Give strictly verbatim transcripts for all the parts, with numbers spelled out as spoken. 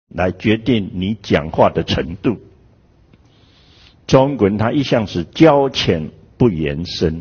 来决定你讲话的程度。中国人他一向是交浅不言深，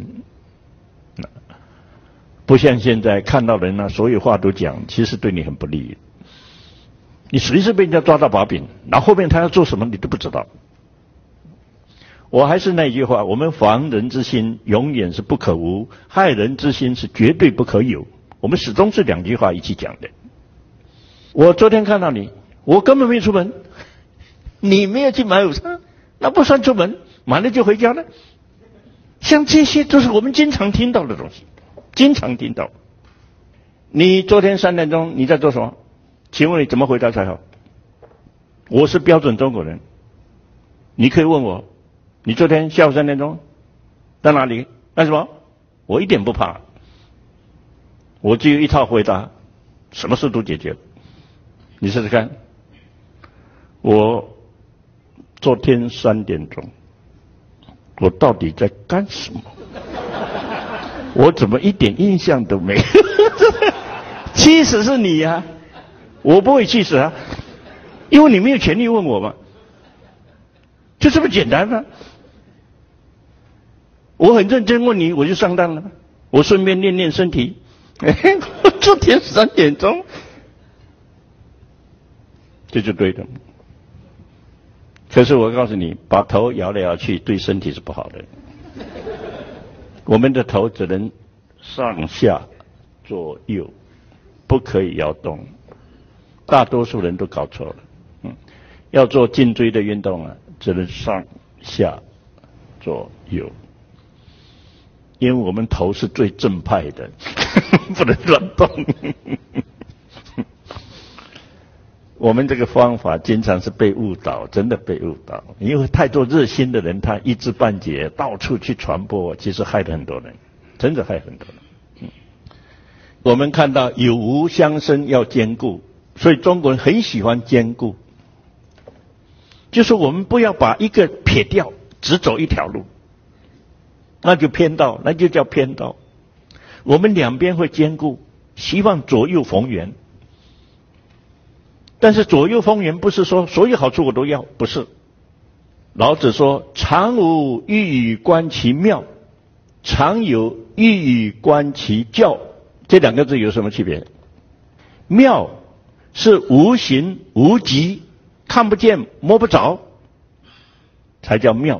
不像现在看到人啊，所有话都讲，其实对你很不利。你随时被人家抓到把柄，然后后面他要做什么你都不知道。我还是那句话，我们防人之心永远是不可无，害人之心是绝对不可有。我们始终是两句话一起讲的。我昨天看到你，我根本没出门，你没有去买午餐，那不算出门，买了就回家了。像这些都是我们经常听到的东西，经常听到。你昨天三点钟你在做什么？请问你怎么回答才好？我是标准中国人，你可以问我，你昨天下午三点钟在哪里？干什么？我一点不怕，我只有一套回答，什么事都解决了。你试试看，我昨天三点钟，我到底在干什么？我怎么一点印象都没有？气死是你呀、啊！我不会气死啊，因为你没有权利问我嘛，就这么简单吗？我很认真问你，我就上当了。我顺便练练身体。我昨天三点钟，这就对的。可是我告诉你，把头摇来摇去，对身体是不好的。我们的头只能上下左右，不可以摇动。大多数人都搞错了，嗯，要做颈椎的运动啊，只能上下左右，因为我们头是最正派的，不能乱动。我们这个方法经常是被误导，真的被误导，因为太多热心的人，他一知半解，到处去传播，其实害了很多人，真的害很多人。嗯，我们看到有无相生要兼顾。所以中国人很喜欢兼顾，就是我们不要把一个撇掉，只走一条路，那就偏道，那就叫偏道。我们两边会兼顾，希望左右逢源。但是左右逢源不是说所有好处我都要，不是。老子说：“常无欲以观其妙，常有欲以观其教。”这两个字有什么区别？妙是无形无迹，看不见摸不着，才叫妙。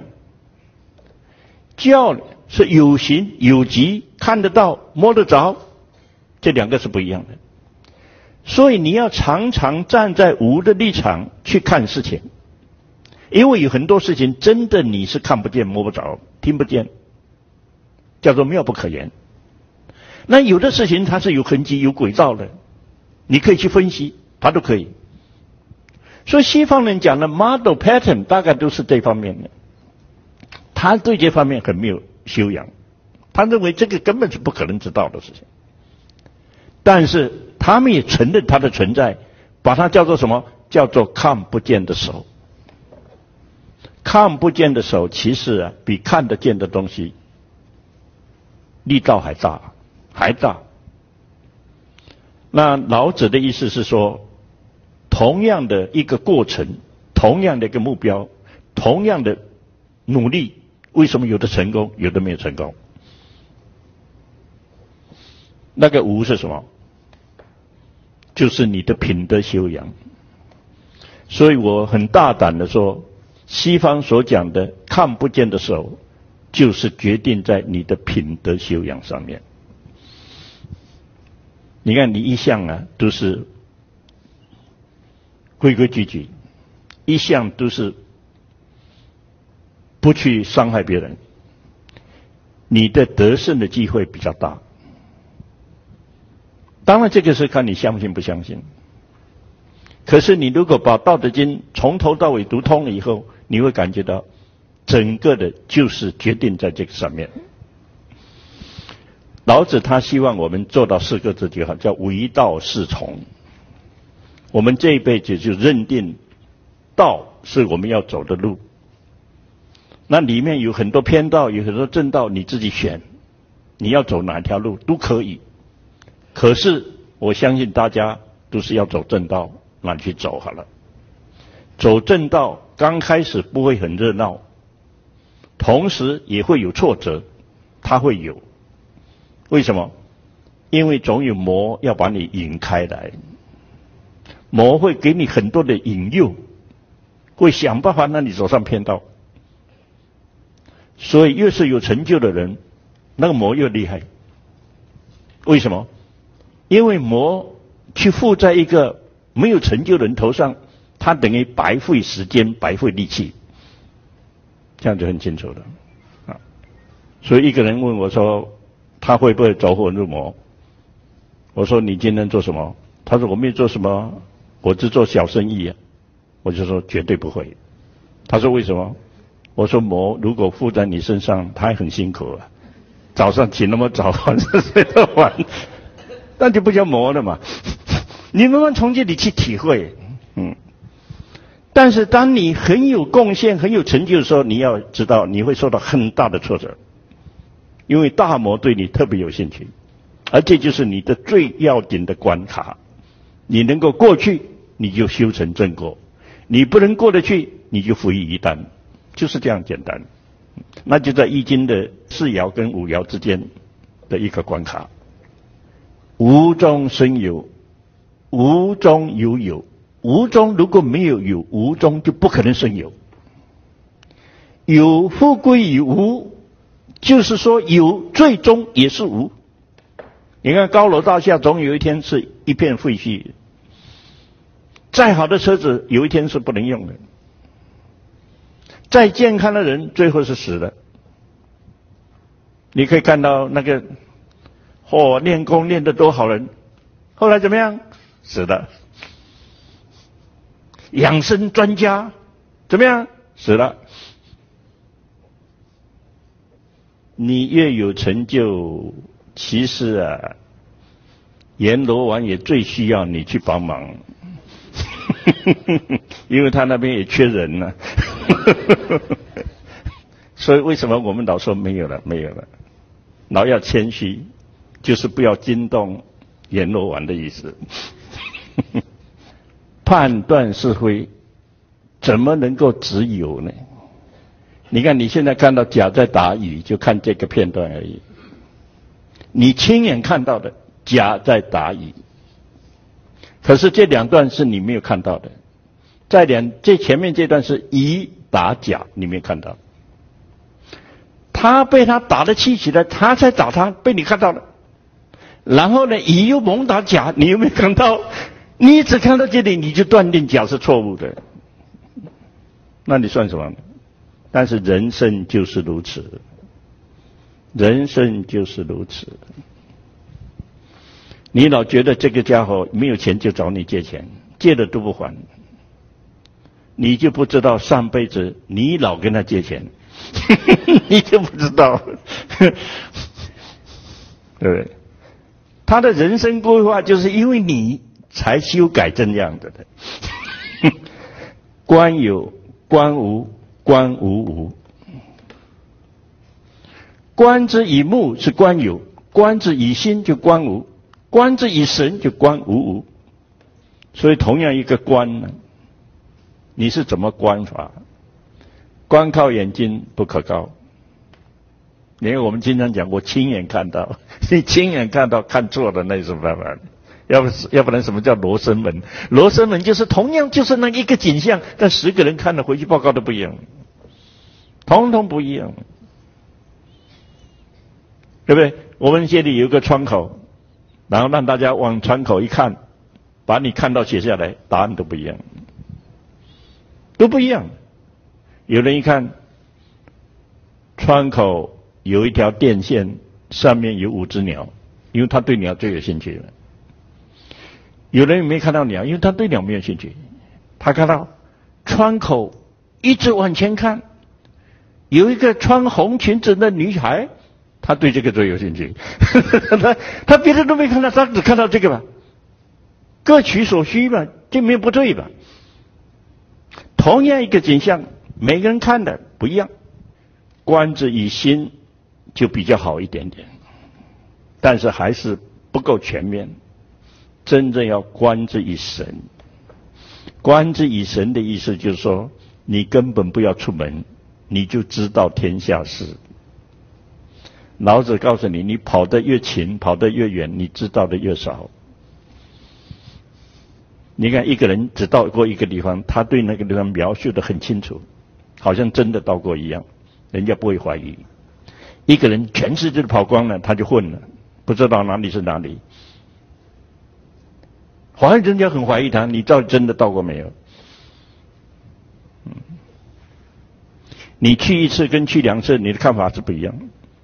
教是有形有迹，看得到摸得着，这两个是不一样的。所以你要常常站在无的立场去看事情，因为有很多事情真的你是看不见摸不着听不见，叫做妙不可言。那有的事情它是有痕迹有轨道的，你可以去分析，它都可以。所以西方人讲的 model pattern 大概都是这方面的，他对这方面很没有修养，他认为这个根本是不可能知道的事情。但是他们也承认它的存在，把它叫做什么？叫做看不见的手。看不见的手其实啊，比看得见的东西力道还大，还大。那老子的意思是说，同样的一个过程，同样的一个目标，同样的努力，为什么有的成功，有的没有成功？那个无是什么？就是你的品德修养。所以我很大胆的说，西方所讲的看不见的手，就是决定在你的品德修养上面。你看你一向啊都是规规矩矩，一向都是不去伤害别人，你的得胜的机会比较大。当然这个是看你相信不相信。可是你如果把《道德经》从头到尾读通了以后，你会感觉到整个的就是决定在这个上面。老子他希望我们做到四个字就好，叫唯道是从。我们这一辈子就认定道是我们要走的路，那里面有很多偏道，有很多正道，你自己选，你要走哪条路都可以。可是我相信大家都是要走正道，那去走好了。 走正道刚开始不会很热闹，同时也会有挫折，它会有。为什么？因为总有魔要把你引开来，魔会给你很多的引诱，会想办法让你走上偏道。所以越是有成就的人，那个魔越厉害。为什么？因为魔去附在一个没有成就的人头上，他等于白费时间，白费力气，这样就很清楚了啊。所以一个人问我说，他会不会走火入魔？我说你今天做什么？他说我没有做什么，我只做小生意啊。我就说绝对不会。他说为什么？我说魔如果附在你身上，他还很辛苦啊，早上起那么早，晚上睡得晚，那就不叫魔了嘛。你慢慢从这里去体会，嗯。但是当你很有贡献、很有成就的时候，你要知道你会受到很大的挫折，因为大魔对你特别有兴趣，而这就是你的最要紧的关卡。你能够过去，你就修成正果；你不能过得去，你就负于一旦，就是这样简单。那就在易经的四爻跟五爻之间的一个关卡。无中生有，无中有有。无中如果没有有，无中就不可能生有。有复归于无，就是说有最终也是无。你看高楼大厦总有一天是一片废墟，再好的车子有一天是不能用的，再健康的人最后是死的。你可以看到那个哦，练功练得多好人，后来怎么样？死了。养生专家怎么样？死了。你越有成就，其实啊，阎罗王也最需要你去帮忙，因为他那边也缺人呢、啊。所以为什么我们老说没有了，没有了，老要谦虚，就是不要惊动阎罗王的意思。判断是非，怎么能够只有呢？你看你现在看到甲在打乙，就看这个片段而已。你亲眼看到的甲在打乙，可是这两段是你没有看到的。在两这前面这段是乙打甲，你没有看到。他被他打得气起来，他才打他，被你看到了。然后呢，乙又猛打甲，你有没有看到？你只看到这里，你就断定甲是错误的，那你算什么？但是人生就是如此，人生就是如此。你老觉得这个家伙没有钱就找你借钱，借了都不还，你就不知道上辈子你老跟他借钱，你就不知道，对不对？他的人生规划就是因为你才修改这样的的。观有观无，观无无。观之以目是观有，观之以心就观无，观之以神就观无无。所以同样一个观呢，你是怎么观法？观靠眼睛不可靠。因为我们经常讲，我亲眼看到，你亲眼看到看错了，那有什么办法？要不要不然什么叫罗生门？罗生门就是同样就是那一个景象，但十个人看了回去报告都不一样，统统不一样，对不对？我们这里有个窗口，然后让大家往窗口一看，把你看到写下来，答案都不一样，都不一样。有人一看窗口有一条电线，上面有五只鸟，因为他对鸟最有兴趣了。有人没看到鸟，因为他对鸟没有兴趣。他看到窗口一直往前看，有一个穿红裙子的女孩，他对这个最有兴趣。他他别的都没看到，他只看到这个吧，各取所需吧，这没有不对吧？同样一个景象，每个人看的不一样，观之以心就比较好一点点，但是还是不够全面。真正要观之以神， 观之以神的意思就是说，你根本不要出门，你就知道天下事。老子告诉你，你跑得越勤，跑得越远，你知道的越少。你看一个人只到过一个地方，他对那个地方描述得很清楚，好像真的到过一样，人家不会怀疑。一个人全世界都跑光了，他就混了，不知道哪里是哪里。好像人家很怀疑他，你到底真的到过没有？嗯，你去一次跟去两次，你的看法是不一样。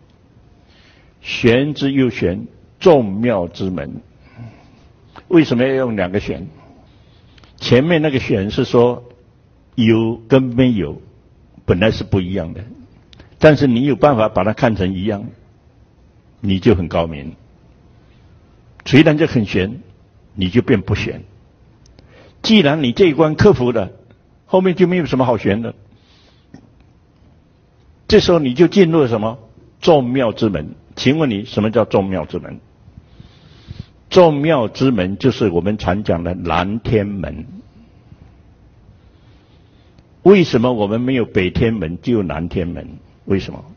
玄之又玄，众妙之门。为什么要用两个玄？前面那个玄是说有跟没有本来是不一样的，但是你有办法把它看成一样，你就很高明。虽然这很玄，你就变不玄。既然你这一关克服了，后面就没有什么好玄的。这时候你就进入了什么？众妙之门。请问你什么叫众妙之门？众妙之门就是我们常讲的南天门。为什么我们没有北天门，只有南天门？为什么？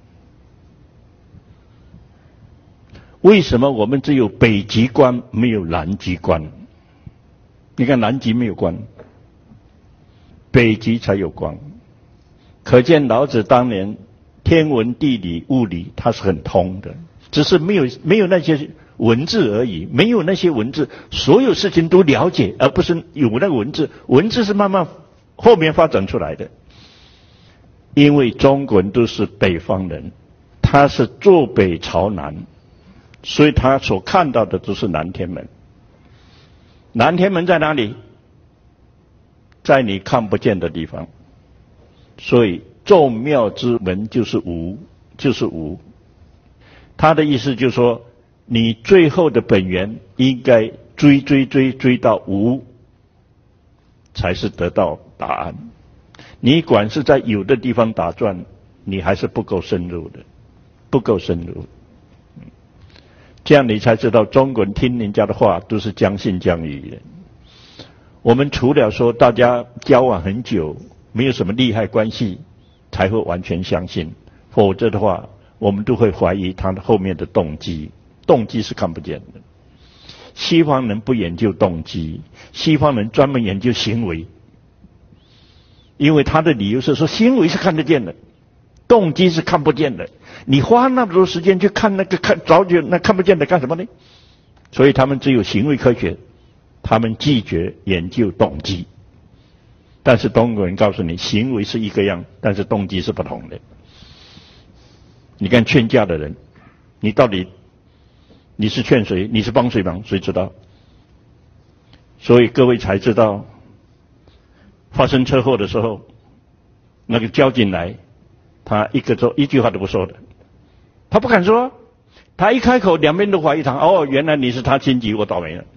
为什么我们只有北极关，没有南极关？你看南极没有关，北极才有关。可见老子当年天文地理物理他是很通的，只是没有没有那些文字而已，没有那些文字，所有事情都了解，而不是有那个文字。文字是慢慢后面发展出来的。因为中国人都是北方人，他是坐北朝南，所以他所看到的都是南天门。南天门在哪里？在你看不见的地方。所以众妙之门就是无，就是无。他的意思就是说，你最后的本源应该追追追追到无，才是得到答案。你管是在有的地方打转，你还是不够深入的，不够深入。这样你才知道中国人听人家的话都是将信将疑的。我们除了说大家交往很久，没有什么利害关系，才会完全相信，否则的话我们都会怀疑他的后面的动机。动机是看不见的。西方人不研究动机，西方人专门研究行为，因为他的理由是说行为是看得见的，动机是看不见的。你花那么多时间去看那个看早就那看不见的干什么呢？所以他们只有行为科学，他们拒绝研究动机。但是中国人告诉你，行为是一个样，但是动机是不同的。你看劝架的人，你到底你是劝谁？你是帮谁忙？谁知道？所以各位才知道，发生车祸的时候，那个交警来，他一个说一句话都不说的，他不敢说，他一开口，两边都怀疑他。哦，原来你是他亲戚，我倒霉了。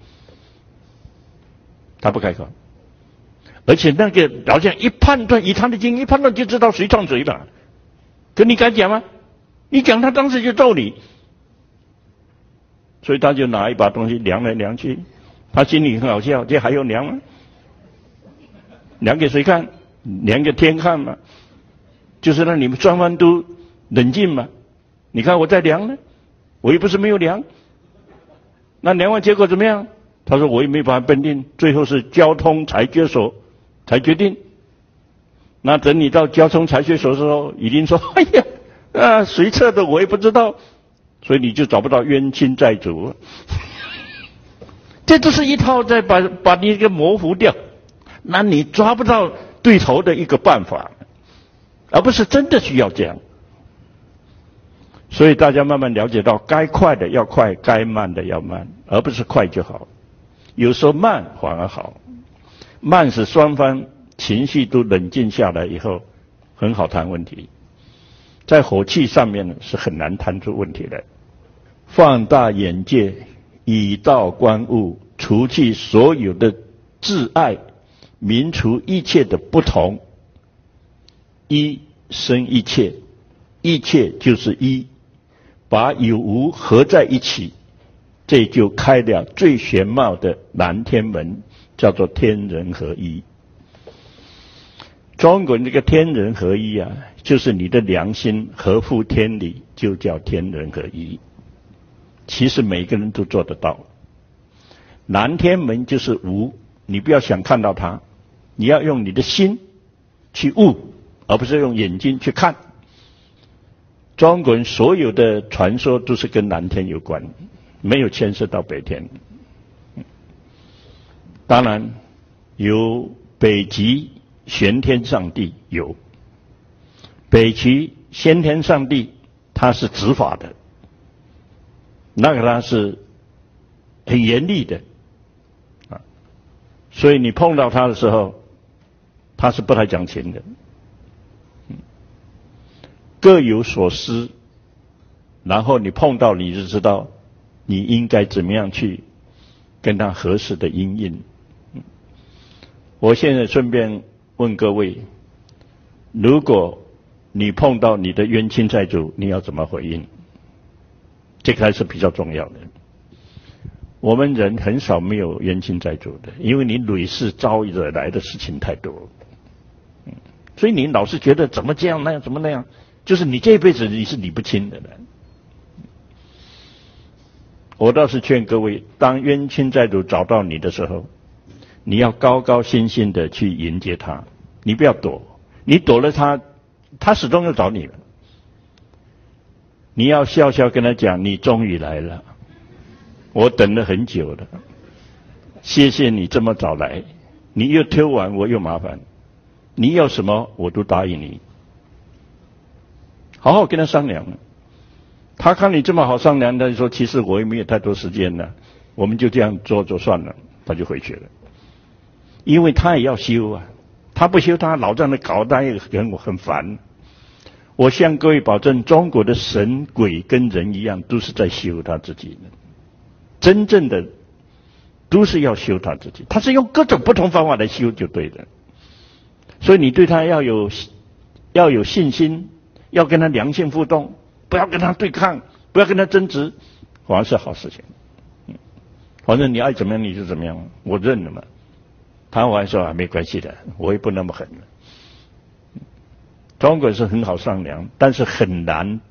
他不开口，而且那个老将一判断，以他的经验一判断就知道谁撞谁了。可你敢讲吗？你讲他当时就揍你。所以他就拿一把东西量来量去，他心里很好笑，这还用量吗？量给谁看？量给天看嘛，就是让你们双方都冷静嘛。你看我在量呢，我又不是没有量。那量完结果怎么样？他说我也没办法判定，最后是交通裁决所才决定。那等你到交通裁决所的时候，一定说哎呀啊谁测的我也不知道，所以你就找不到冤亲债主。这都是一套在把把你给模糊掉，那你抓不到对头的一个办法，而不是真的需要这样。所以大家慢慢了解到，该快的要快，该慢的要慢，而不是快就好。有时候慢反而好，慢使双方情绪都冷静下来以后，很好谈问题。在火气上面呢，是很难谈出问题来。放大眼界，以道观物，除去所有的挚爱，泯除一切的不同，一生一切，一切就是一，把有无合在一起，这就开了最玄妙的南天门， 叫做天人合一。中国这个天人合一啊，就是你的良心合乎天理，就叫天人合一。其实每个人都做得到。南天门就是无，你不要想看到它，你要用你的心去悟，而不是用眼睛去看。中国人所有的传说都是跟南天有关，没有牵涉到北天。当然有北极玄天上帝，有北极先天上帝，他是执法的，那个他是很严厉的啊，所以你碰到他的时候，他是不太讲情的，各有所思，然后你碰到你就知道你应该怎么样去跟他合适的因应。我现在顺便问各位，如果你碰到你的冤亲债主，你要怎么回应？这个还是比较重要的。我们人很少没有冤亲债主的，因为你累世遭惹来的事情太多了，所以你老是觉得怎么这样那样怎么那样，就是你这辈子你是理不清的人。我倒是劝各位，当冤亲债主找到你的时候，你要高高兴兴的去迎接他，你不要躲，你躲了他，他始终要找你了。你要笑笑跟他讲，你终于来了，我等了很久了，谢谢你这么早来，你又推完我又麻烦，你要什么我都答应你。好好跟他商量，他看你这么好商量，他就说其实我也没有太多时间了，我们就这样做做算了，他就回去了。因为他也要修啊，他不修他老这样的搞，他也很很烦。我向各位保证，中国的神鬼跟人一样，都是在修他自己的，真正的都是要修他自己，他是用各种不同方法来修就对了。所以你对他要有要有信心，要跟他良性互动，不要跟他对抗，不要跟他争执，反而是好事情。反正你爱怎么样你就怎么样，我认了嘛。他还说啊，没关系的，我也不那么狠了。中国是很好商量，但是很难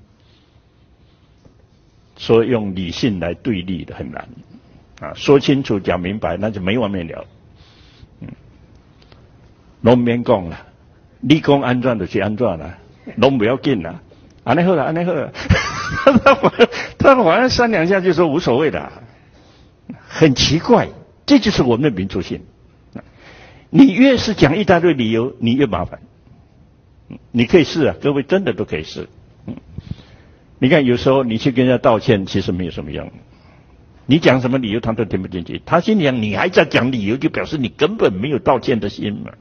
说用理性来对立的，很难啊。说清楚讲明白，那就没完没了。嗯，拢免讲了，你讲安怎就是安怎啦，拢不要紧啦。安尼好啦，安尼好啦。他好像商量一下就说无所谓的，很奇怪，这就是我们的民族性。你越是讲一大堆理由，你越麻烦。你可以试啊，各位真的都可以试。你看有时候你去跟人家道歉，其实没有什么用。你讲什么理由他都听不进去，他心里想你还在讲理由，就表示你根本没有道歉的心嘛。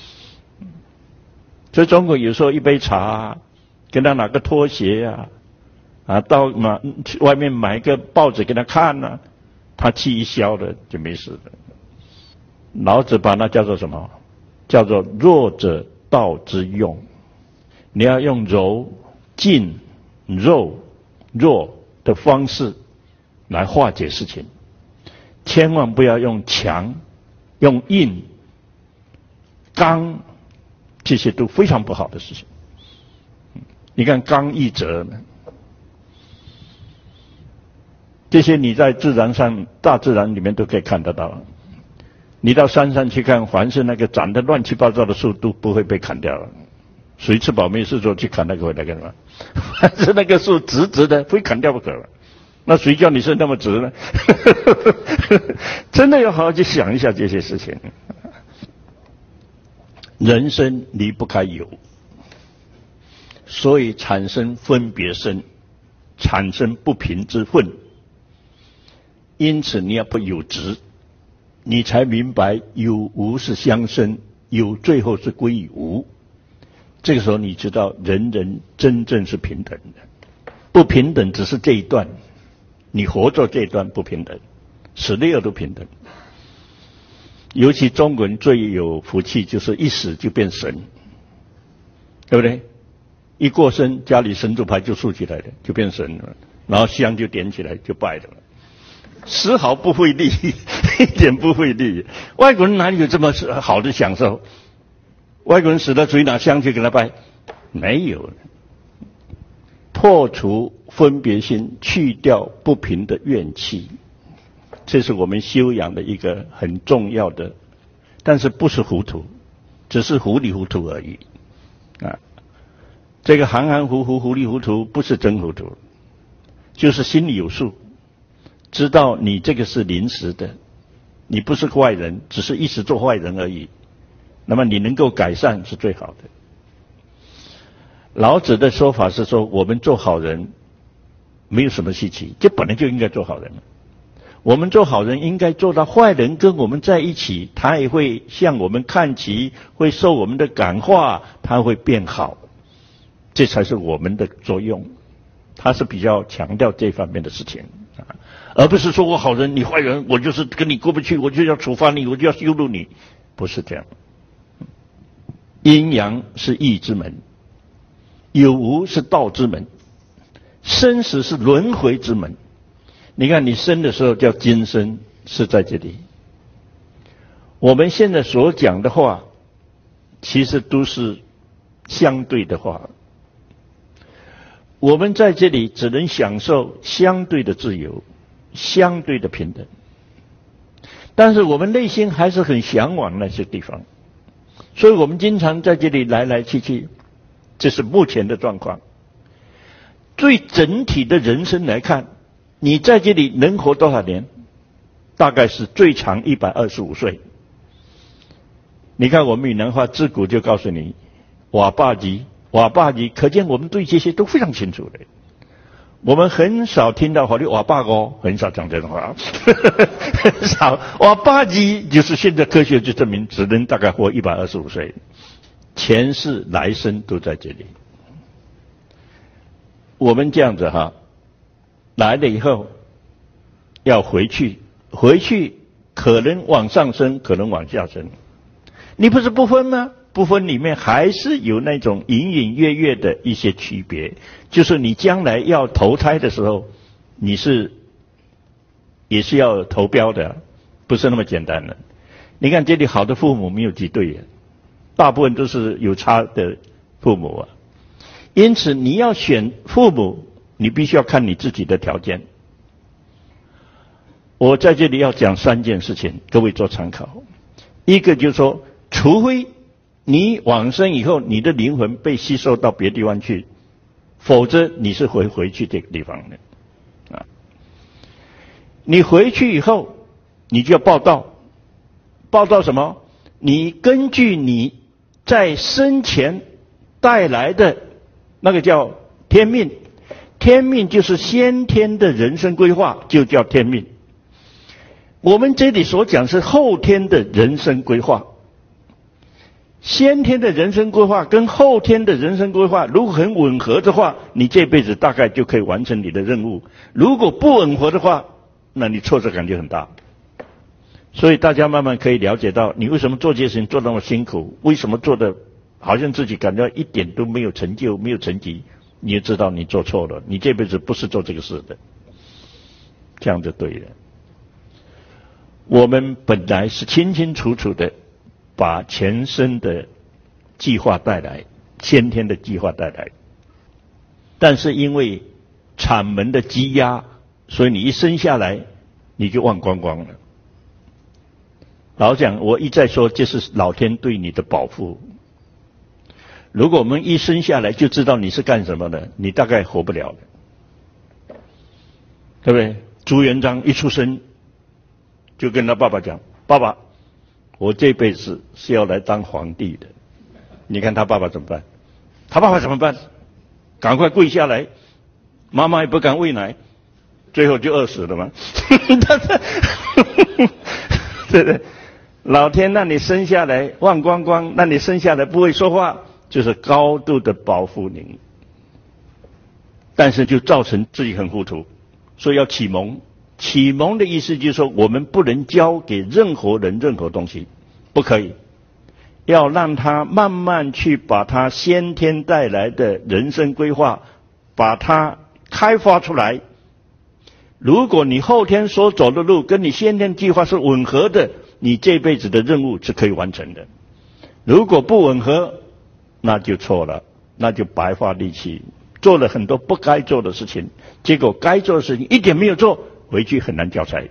所以中国有时候一杯茶，跟他拿个拖鞋啊，啊到嘛外面买一个报纸给他看啊，他气一消了就没事了。老子把那叫做什么？叫做弱者道之用。你要用柔、静、柔、弱的方式来化解事情，千万不要用强、用硬、刚，这些都非常不好的事情。你看刚毅者呢，这些你在自然上、大自然里面都可以看得到。你到山上去看，凡是那个长得乱七八糟的树都不会被砍掉了。谁吃饱没事做去砍那个回来干什么？凡是那个树直直的，非砍掉不可了。那谁叫你是那么直呢？真的要好好去想一下这些事情。人生离不开有，所以产生分别生，产生不平之愤。因此你要不有执，你才明白有无是相生，有最后是归于无。这个时候你知道人人真正是平等的，不平等只是这一段，你活着这一段不平等，死了以后都平等。尤其中国人最有福气，就是一死就变神，对不对？一过生，家里神主牌就竖起来了，就变神了，然后香就点起来就拜了。 丝毫不费力，一点不费力。外国人哪里有这么好的享受？外国人死了，谁拿香去给他拜？没有。破除分别心，去掉不平的怨气，这是我们修养的一个很重要的，但是不是糊涂，只是糊里糊涂而已啊。这个含含糊糊、糊里糊涂，不是真糊涂，就是心里有数，知道你这个是临时的，你不是坏人，只是一时做坏人而已。那么你能够改善是最好的。老子的说法是说，我们做好人没有什么稀奇，这本来就应该做好人。我们做好人应该做到坏人跟我们在一起，他也会向我们看齐，会受我们的感化，他会变好，这才是我们的作用。他是比较强调这方面的事情，而不是说我好人你坏人，我就是跟你过不去，我就要处罚你，我就要羞辱你，不是这样。阴阳是义之门，有无是道之门，生死是轮回之门。你看你生的时候叫今生，是在这里。我们现在所讲的话其实都是相对的话，我们在这里只能享受相对的自由，相对的平等，但是我们内心还是很向往那些地方，所以我们经常在这里来来去去，这是目前的状况。最整体的人生来看，你在这里能活多少年？大概是最长一百二十五岁。你看我们闽南话自古就告诉你瓦坝吉瓦坝吉，可见我们对这些都非常清楚的。我们很少听到好的瓦坝哥，很少讲这种话，很少。瓦坝吉就是现在科学就证明只能大概活一百二十五岁，前世来生都在这里。我们这样子哈，来了以后要回去，回去可能往上升，可能往下升。你不是不分吗？不分里面还是有那种隐隐约约的一些区别，就是你将来要投胎的时候，你是也是要投标的，不是那么简单的。你看这里好的父母没有几对呀，大部分都是有差的父母啊。因此你要选父母，你必须要看你自己的条件。我在这里要讲三件事情，各位做参考。一个就是说，除非你往生以后，你的灵魂被吸收到别地方去，否则你是回回去这个地方的啊。你回去以后，你就要报道，报道什么？你根据你在生前带来的那个叫天命，天命就是先天的人生规划，就叫天命。我们这里所讲是后天的人生规划。先天的人生规划跟后天的人生规划如果很吻合的话，你这辈子大概就可以完成你的任务。如果不吻合的话，那你挫折感就很大。所以大家慢慢可以了解到，你为什么做这些事情做那么辛苦，为什么做的好像自己感到一点都没有成就，没有成绩，你就知道你做错了，你这辈子不是做这个事的，这样就对了。我们本来是清清楚楚的把前生的计划带来，先天的计划带来，但是因为产门的积压，所以你一生下来你就忘光光了。老讲，我一再说，这是老天对你的保护。如果我们一生下来就知道你是干什么的，你大概活不了了，对不对？朱元璋一出生就跟他爸爸讲，爸爸，我这辈子是要来当皇帝的。你看他爸爸怎么办？他爸爸怎么办？赶快跪下来，妈妈也不敢喂奶，最后就饿死了嘛。对不对？老天让你生下来忘光光，让你生下来不会说话，就是高度的保护你，但是就造成自己很糊涂，所以要启蒙。启蒙的意思就是说，我们不能教给任何人任何东西，不可以，要让他慢慢去把他先天带来的人生规划把它开发出来， 如果你后天所走的路跟你先天计划是吻合的，你这辈子的任务是可以完成的。如果不吻合，那就错了，那就白花力气，做了很多不该做的事情，结果该做的事情一点没有做，回去很难交差。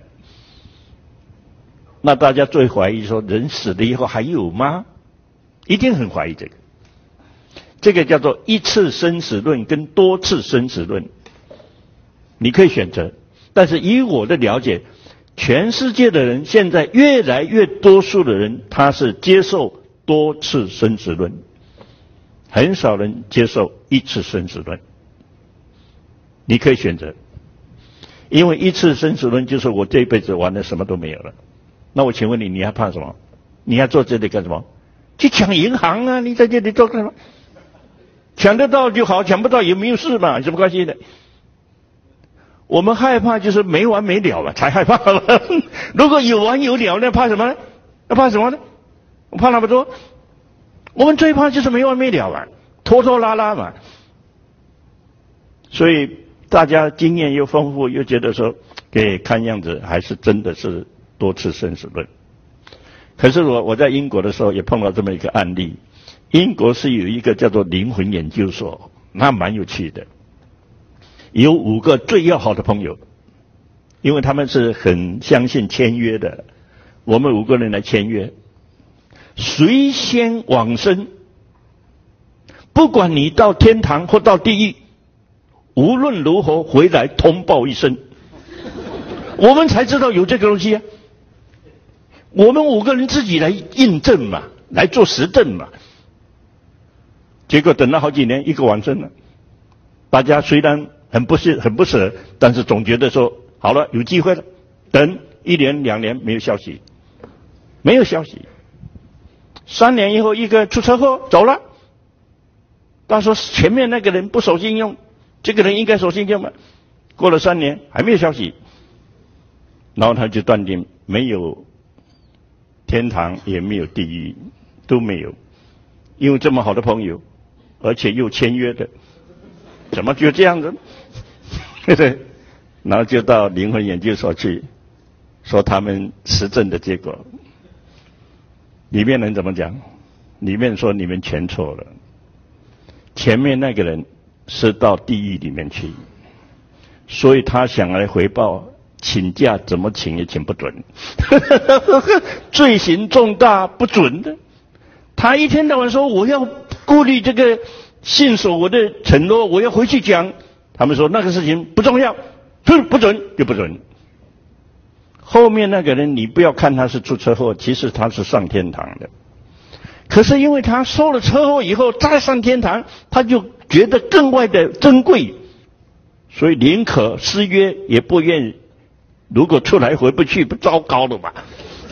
那大家最怀疑说，人死了以后还有吗？一定很怀疑这个。这个叫做一次生死论跟多次生死论，你可以选择。但是以我的了解，全世界的人现在越来越多数的人，他是接受多次生死论，很少人接受一次生死论。你可以选择，因为一次生死论就是我这一辈子完了什么都没有了。那我请问你，你还怕什么？你还坐这里干什么？去抢银行啊！你在这里做干什么？抢得到就好，抢不到也没有事嘛，有什么关系的？我们害怕就是没完没了了，才害怕了。如果有完有了，那怕什么呢？那怕什么呢？我怕那么多。我们最怕就是没完没了嘛，拖拖拉拉嘛。所以大家经验又丰富，又觉得说，给看样子还是真的是多次生死论。可是我我在英国的时候也碰到这么一个案例，英国是有一个叫做灵魂研究所，那蛮有趣的。有五个最要好的朋友，因为他们是很相信签约的，我们五个人来签约，谁先往生，不管你到天堂或到地狱，无论如何回来通报一声，我们才知道有这个东西啊。我们五个人自己来印证嘛，来做实证嘛。结果等了好几年，一个往生了。大家虽然很不是很不舍，但是总觉得说好了，有机会了。等一年两年没有消息，没有消息。三年以后，一个出车祸走了。他说前面那个人不守信用，这个人应该守信用嘛。过了三年还没有消息，然后他就断定没有天堂，也没有地狱，都没有。因为这么好的朋友，而且又签约的，怎么就这样子？对不对？然后就到灵魂研究所去，说他们实证的结果。里面人怎么讲？里面说你们全错了，前面那个人是到地狱里面去，所以他想来回报，请假怎么请也请不准，罪行重大不准的。他一天到晚说我要顾虑这个信守我的承诺，我要回去讲。他们说那个事情不重要，不准就不准。后面那个人你不要看他是出车祸，其实他是上天堂的。可是因为他受了车祸以后再上天堂，他就觉得更外的珍贵，所以宁可失约也不愿意。如果出来回不去，不糟糕了吧？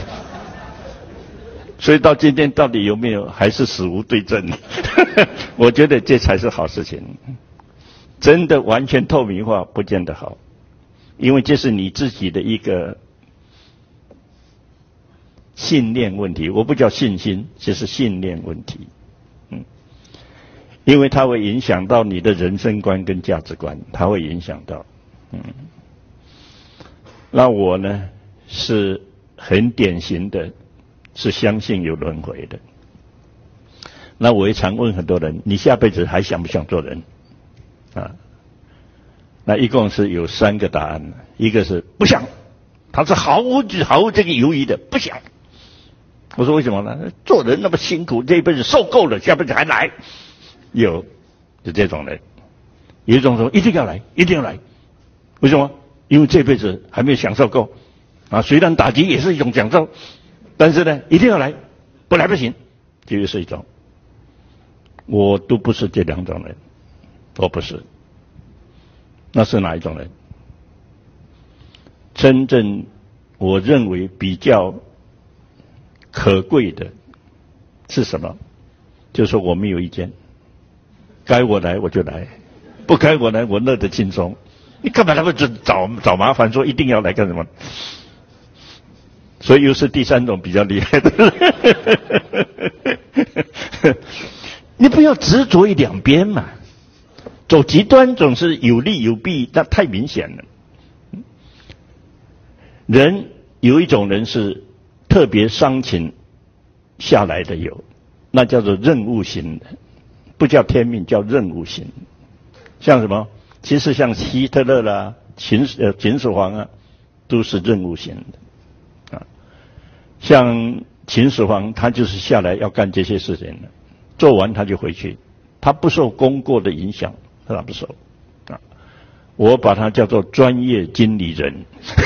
所以到今天到底有没有还是死无对证？我觉得这才是好事情。真的完全透明化不见得好，因为这是你自己的一个信念问题，我不叫信心，这是信念问题。嗯，因为它会影响到你的人生观跟价值观，它会影响到。嗯，那我呢是很典型的，是相信有轮回的。那我也常问很多人，你下辈子还想不想做人？啊，那一共是有三个答案，一个是不想，他是毫无毫无这个犹豫的不想。我说为什么呢？做人那么辛苦，这一辈子受够了，下辈子还来。有，就这种人。有一种说一定要来，一定要来。为什么？因为这辈子还没有享受够啊。虽然打击也是一种享受，但是呢，一定要来，不来不行。这就是一种。我都不是这两种人。我不是，那是哪一种人？真正我认为比较可贵的是什么？就是我没有意见，该我来我就来，不该我来我乐得轻松。你干嘛那么找找麻烦，说一定要来干什么？所以又是第三种比较厉害的。你不要执着于两边嘛。走极端总是有利有弊，那太明显了。 人有一种人是特别伤情下来的有，那叫做任务型的，不叫天命，叫任务型。像什么？其实像希特勒啦、秦呃秦始皇啊，都是任务型的啊。像秦始皇，他就是下来要干这些事情的，做完他就回去，他不受功过的影响，他不受啊。我把它叫做专业经理人。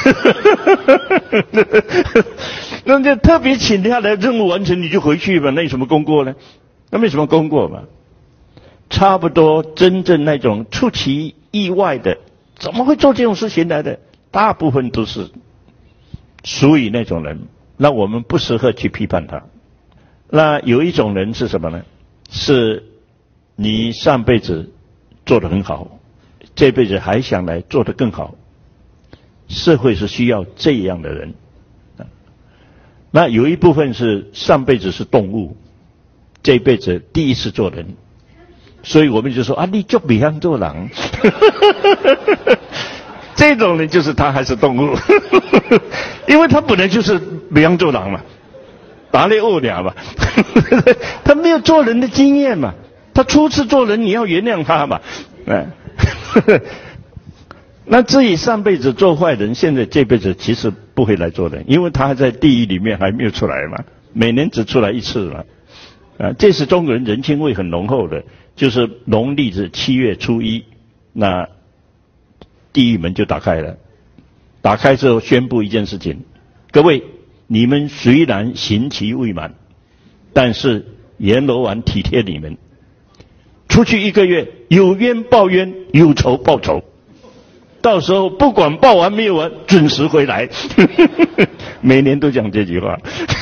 那就特别请下来，任务完成你就回去吧，那有什么功过呢？那没什么功过嘛。差不多真正那种出其意外的，怎么会做这种事情来的？大部分都是属于那种人，那我们不适合去批判他。那有一种人是什么呢？是你上辈子做得很好，这辈子还想来做得更好。社会是需要这样的人。那有一部分是上辈子是动物，这辈子第一次做人，所以我们就说啊，你就不想做人。这种人就是他还是动物，因为他本来就是不想做人嘛，打猎饿鸟嘛，他没有做人的经验嘛，他初次做人你要原谅他嘛，哎。那至于上辈子做坏人，现在这辈子其实不会来做人，因为他还在地狱里面还没有出来嘛，每年只出来一次嘛。啊，这是中国人人情味很浓厚的，就是农历是七月初一，那地狱门就打开了。打开之后宣布一件事情：各位，你们虽然刑期未满，但是阎罗王体贴你们，出去一个月，有冤报冤，有仇报仇。到时候不管报完没有完，准时回来。每年都讲这句话。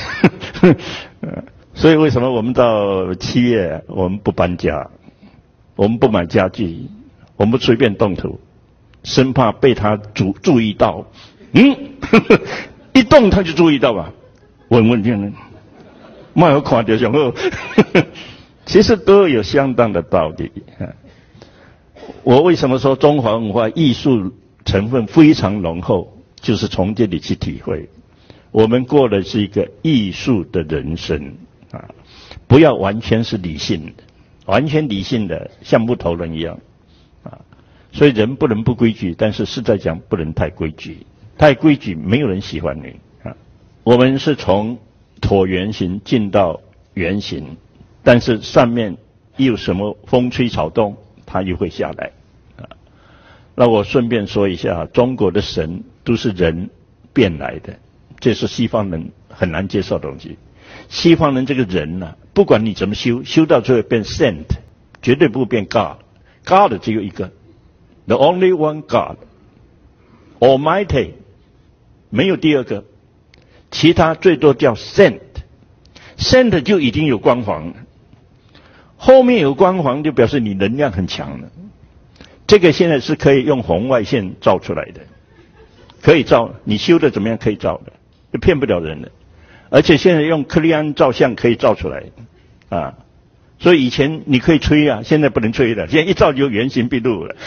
所以为什么我们到七月我们不搬家，我们不买家具，我们不随便动土，生怕被他注注意到。嗯，一动他就注意到吧，稳稳定的，没有看到上好。其实都有相当的道理。我为什么说中华文化艺术成分非常浓厚，就是从这里去体会。我们过的是一个艺术的人生啊，不要完全是理性的，完全理性的像木头人一样啊。所以人不能不规矩，但是实在讲不能太规矩，太规矩没有人喜欢你啊。我们是从椭圆形进到圆形，但是上面一有什么风吹草动，它又会下来啊。那我顺便说一下，中国的神都是人变来的，这是西方人很难接受的东西。西方人这个人呢、啊，不管你怎么修，修到最后变 saint， 绝对不会变 God。God 只有一个 ，the only one God，Almighty， 没有第二个，其他最多叫 saint。saint 就已经有光环了。后面有光环就表示你能量很强了，这个现在是可以用红外线照出来的，可以照，你修的怎么样可以照的，就骗不了人的。而且现在用克利安照相可以照出来啊，所以以前你可以吹啊，现在不能吹了，现在一照就原形毕露了。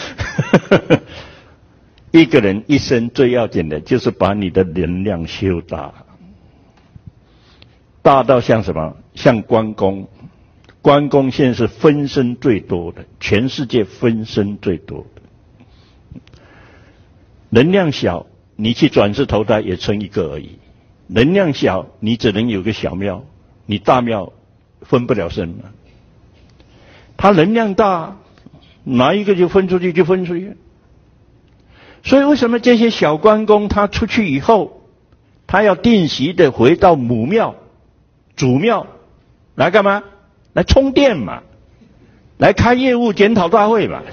一个人一生最要紧的就是把你的能量修大，大到像什么？像关公。关公现在是分身最多的，全世界分身最多的。能量小，你去转世投胎也成一个而已；能量小，你只能有个小庙，你大庙分不了身嘛。他能量大，哪一个就分出去就分出去。所以为什么这些小关公他出去以后，他要定期的回到母庙、主庙来干嘛？来充电嘛，来开业务检讨大会嘛，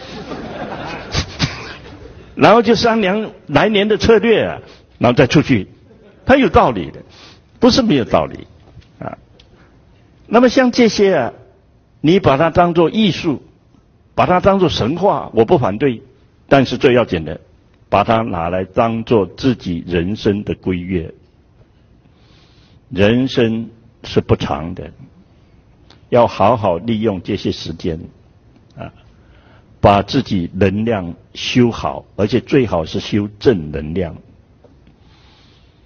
然后就商量来年的策略啊，然后再出去，它有道理的，不是没有道理啊。那么像这些啊，你把它当作艺术，把它当作神话，我不反对，但是最要紧的，把它拿来当作自己人生的规约。人生是不长的。要好好利用这些时间啊，把自己能量修好，而且最好是修正能量。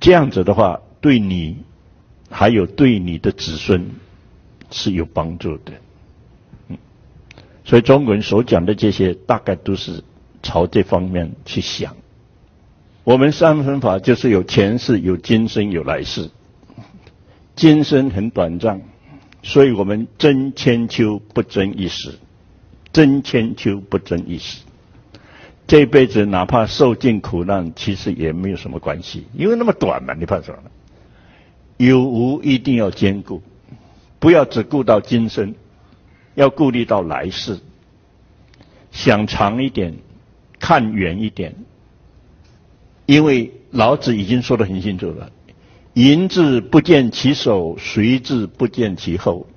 这样子的话，对你还有对你的子孙是有帮助的。嗯，所以中国人所讲的这些，大概都是朝这方面去想。我们三分法就是有前世、有今生、有来世。今生很短暂，所以我们争千秋不争一时，争千秋不争一时。这辈子哪怕受尽苦难，其实也没有什么关系，因为那么短嘛，你怕什么？有无一定要兼顾，不要只顾到今生，要顾虑到来世。想长一点，看远一点，因为老子已经说得很清楚了。银子不见其首，谁知不见其后。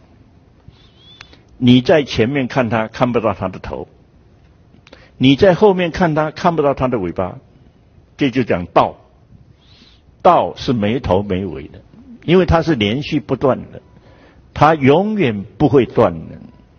你在前面看它，看不到它的头；你在后面看它，看不到它的尾巴。这就讲道，道是没头没尾的，因为它是连续不断的，它永远不会断的。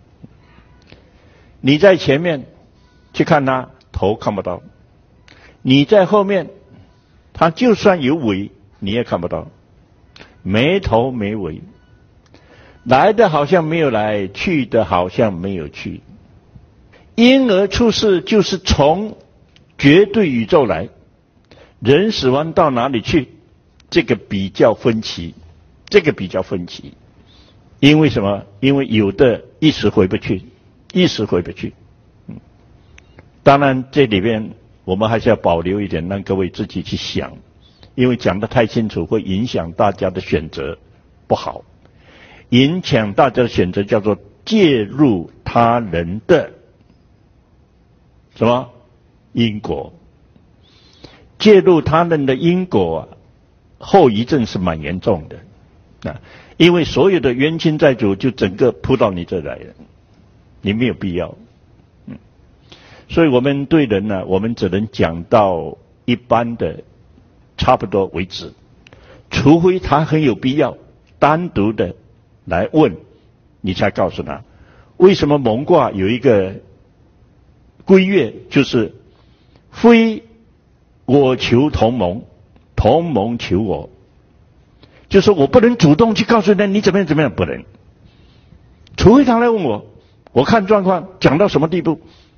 你在前面去看它，头看不到；你在后面，它就算有尾，你也看不到，没头没尾，来的好像没有来，去的好像没有去。婴儿出世就是从绝对宇宙来，人死亡到哪里去？这个比较分歧，这个比较分歧。因为什么？因为有的一时回不去，一时回不去。嗯，当然这里边我们还是要保留一点，让各位自己去想。因为讲得太清楚会影响大家的选择，不好。影响大家的选择叫做介入他人的什么因果，介入他人的因果啊，后遗症是蛮严重的啊，因为所有的冤亲债主就整个扑到你这来了，你没有必要。嗯，所以我们对人呢，我们只能讲到一般的。差不多为止，除非他很有必要单独的来问，你才告诉他为什么蒙卦有一个规约，就是非我求同盟，同盟求我，就是我不能主动去告诉他你怎么样怎么样，不能，除非他来问我，我看状况讲到什么地步。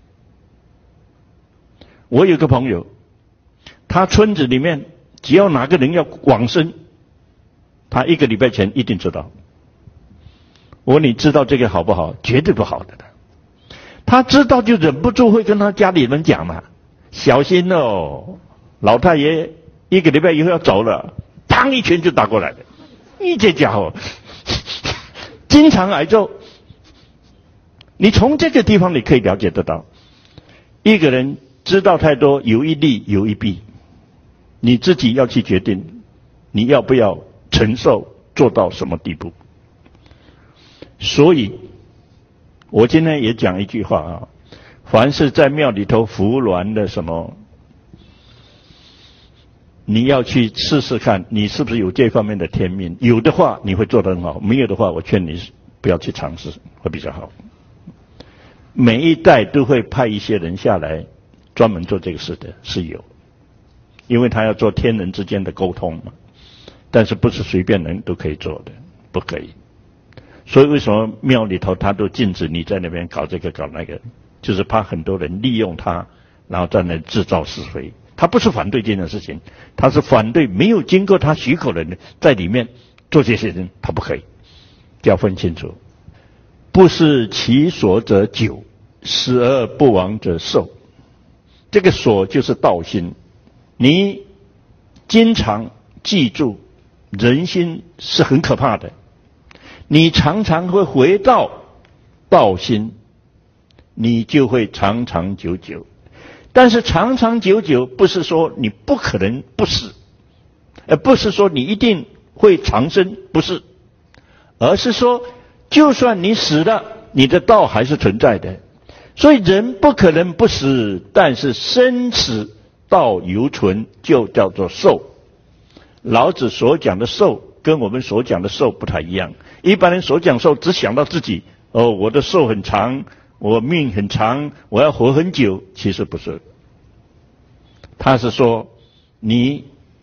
我有个朋友，他村子里面只要哪个人要往生，他一个礼拜前一定知道。我问你知道这个好不好？绝对不好的。他知道就忍不住会跟他家里人讲嘛，小心哦，老太爷一个礼拜以后要走了，当一拳就打过来了。你这家伙经常挨揍。你从这个地方你可以了解得到，一个人知道太多，有一利有一弊。你自己要去决定，你要不要承受，做到什么地步。所以，我今天也讲一句话啊，凡是在庙里头服鸾的什么，你要去试试看，你是不是有这方面的天命。有的话，你会做得很好；没有的话，我劝你不要去尝试，会比较好。每一代都会派一些人下来，专门做这个事的，是有。因为他要做天人之间的沟通嘛，但是不是随便人都可以做的，不可以。所以为什么庙里头他都禁止你在那边搞这个搞那个，就是怕很多人利用他，然后在那制造是非。他不是反对这件事情，他是反对没有经过他许可的人在里面做这些人，他不可以，要分清楚。不是其所者久，死而不亡者寿。这个所就是道心。你经常记住，人心是很可怕的。你常常会回到道心，你就会长长久久。但是长长久久不是说你不可能不死，而不是说你一定会长生，不是，而是说就算你死了，你的道还是存在的。所以人不可能不死，但是生死道犹存，就叫做寿。老子所讲的寿跟我们所讲的寿不太一样。一般人所讲寿只想到自己，哦，我的寿很长，我命很长，我要活很久，其实不是。他是说你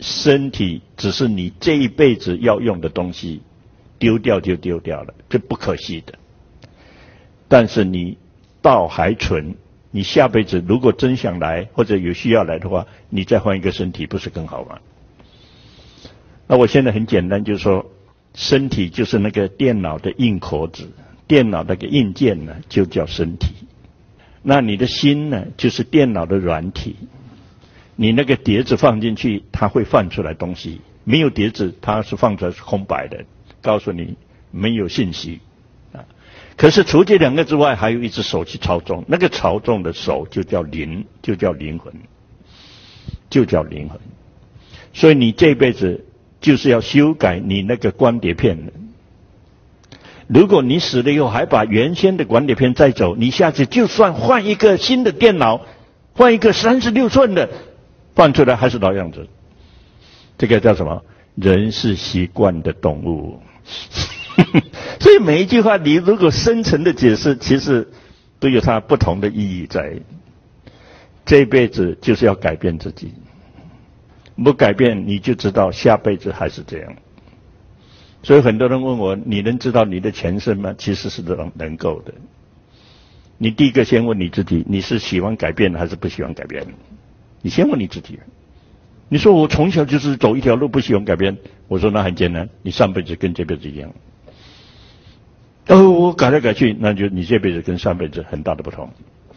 身体只是你这一辈子要用的东西，丢掉就丢掉了，这不可惜的。但是你道还存，你下辈子如果真想来或者有需要来的话，你再换一个身体不是更好吗？那我现在很简单，就是说身体就是那个电脑的硬壳子，电脑那个硬件呢就叫身体。那你的心呢就是电脑的软体，你那个碟子放进去它会放出来东西，没有碟子它是放出来是空白的，告诉你没有信息啊。可是除这两个之外，还有一只手去操纵，那个操纵的手就叫灵，就叫灵魂，就叫灵魂。所以你这辈子就是要修改你那个光碟片的。如果你死了以后还把原先的光碟片再走，你下次就算换一个新的电脑，换一个三十六寸的，放出来还是老样子。这个叫什么？人是习惯的动物。所以每一句话你如果深层的解释，其实都有它不同的意义在。这辈子就是要改变自己，不改变你就知道下辈子还是这样。所以很多人问我，你能知道你的前世吗？其实是能能够的。你第一个先问你自己，你是喜欢改变还是不喜欢改变？你先问你自己。你说我从小就是走一条路不喜欢改变，我说那很简单，你上辈子跟这辈子一样。哦，我改来改去，那就你这辈子跟上辈子很大的不同。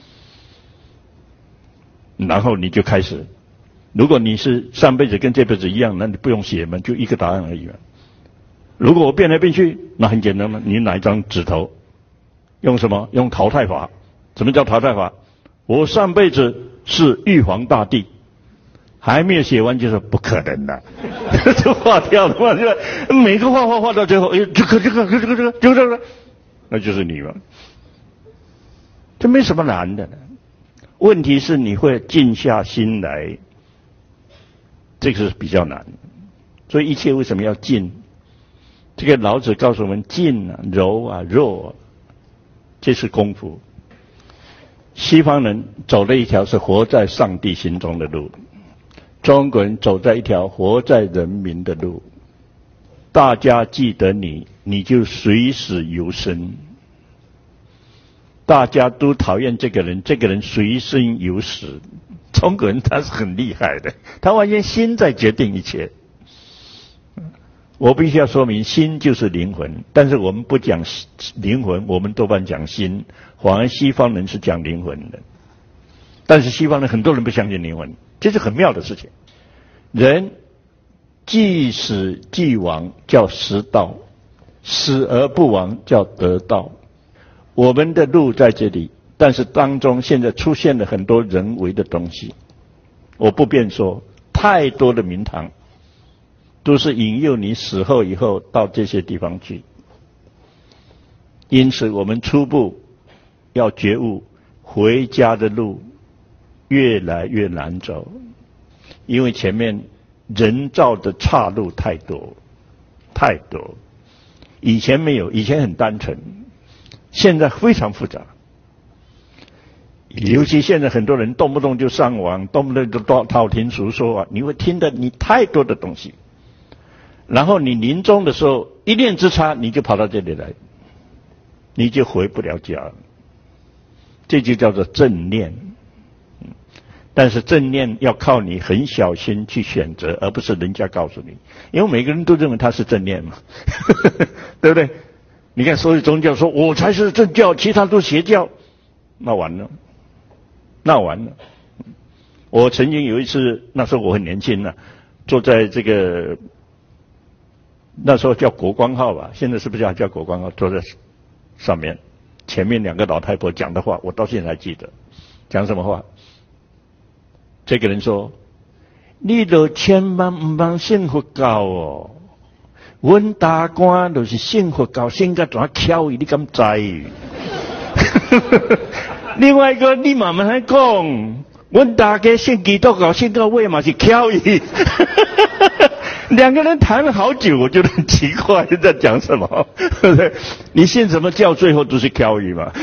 然后你就开始，如果你是上辈子跟这辈子一样，那你不用写嘛，就一个答案而已嘛。如果我变来变去，那很简单嘛，你拿一张纸头，用什么？用淘汰法。什么叫淘汰法？我上辈子是玉皇大帝，还没有写完就说不可能的，就划掉了嘛，就每个画画画到最后，哎，这个这个这个这个这个这个，那就是你嘛。这没什么难的，问题是你会静下心来，这个是比较难。所以一切为什么要静？这个老子告诉我们，静啊、柔啊、弱啊，这是功夫。西方人走了一条是活在上帝心中的路，中国人走在一条活在人民的路。大家记得你，你就随死犹生；大家都讨厌这个人，这个人随生犹死。中国人他是很厉害的，他完全心在决定一切。我必须要说明，心就是灵魂，但是我们不讲灵魂，我们多半讲心，反而西方人是讲灵魂的。但是西方人很多人不相信灵魂，这是很妙的事情。人既死既亡叫失道，死而不亡叫得道。我们的路在这里，但是当中现在出现了很多人为的东西，我不便说，太多的名堂都是引诱你死后以后到这些地方去。因此我们初步要觉悟，回家的路越来越难走，因为前面人造的岔路太多太多。以前没有，以前很单纯，现在非常复杂。尤其现在很多人动不动就上网，动不动就道听途说啊，你会听得你太多的东西。然后你临终的时候一念之差，你就跑到这里来，你就回不了家了。这就叫做正念。但是正念要靠你很小心去选择，而不是人家告诉你，因为每个人都认为他是正念嘛，对不对？你看所有宗教说我才是正教，其他都邪教，那完了，那完了。我曾经有一次，那时候我很年轻啊，坐在这个那时候叫国光号吧，现在是不是叫叫国光号？坐在上面，前面两个老太婆讲的话，我到现在还记得。讲什么话？这个人说：“你就千万唔通信佛教哦，阮大官就是信佛教，信个怎巧伊，你敢知？”另外一个，你慢慢来讲，阮大家信基督教，信到尾嘛是巧伊。两个人谈了好久，我觉得很奇怪，在讲什么？你信什么教，最后都是巧伊嘛。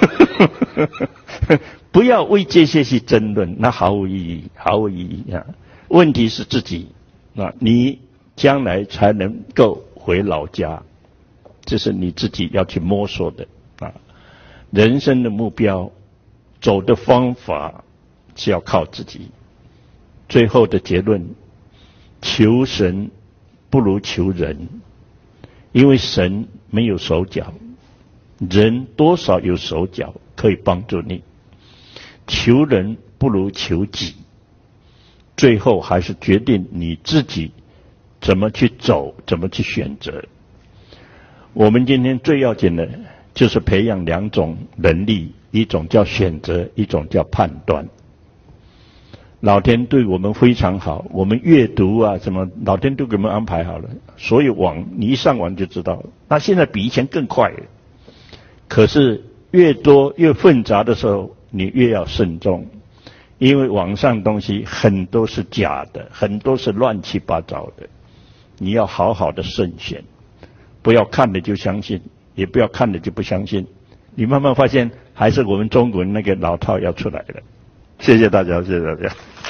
不要为这些去争论，那毫无意义，毫无意义啊！问题是自己那你将来才能够回老家，这是你自己要去摸索的啊。人生的目标，走的方法是要靠自己。最后的结论，求神不如求人，因为神没有手脚，人多少有手脚可以帮助你。求人不如求己，最后还是决定你自己怎么去走，怎么去选择。我们今天最要紧的就是培养两种能力，一种叫选择，一种叫判断。老天对我们非常好，我们阅读啊什么，老天都给我们安排好了，所以网你一上网就知道。那现在比以前更快了，可是越多越复杂的时候，你越要慎重，因为网上东西很多是假的，很多是乱七八糟的，你要好好的慎选，不要看了就相信，也不要看了就不相信。你慢慢发现，还是我们中国人那个老套要出来了。谢谢大家，谢谢大家。